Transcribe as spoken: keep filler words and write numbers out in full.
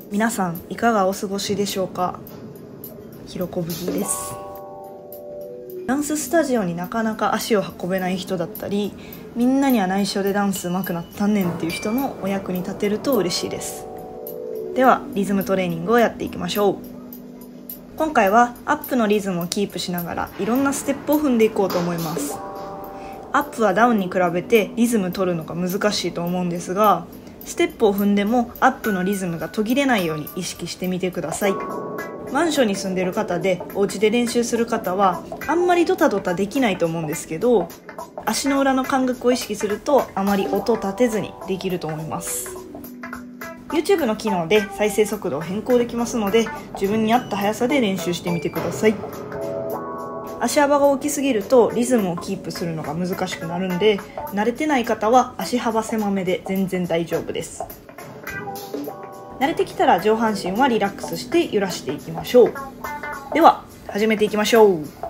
皆さんいかがお過ごしでしょうか。ひろこぶぎです。ダンススタジオになかなか足を運べない人だったり、みんなには内緒でダンス上手くなったんねんっていう人のお役に立てると嬉しいです。ではリズムトレーニングをやっていきましょう。今回はアップのリズムをキープしながらいろんなステップを踏んでいこうと思います。アップはダウンに比べてリズム取るのが難しいと思うんですが、ステップを踏んでもアップのリズムが途切れないように意識してみてください。マンションに住んでる方でお家で練習する方はあんまりドタドタできないと思うんですけど、足の裏の感覚を意識するとあまり音立てずにできると思います。 YouTube の機能で再生速度を変更できますので、自分に合った速さで練習してみてください。足幅が大きすぎるとリズムをキープするのが難しくなるんで、慣れてない方は足幅狭めで全然大丈夫です。慣れてきたら上半身はリラックスして揺らしていきましょう。では始めていきましょう。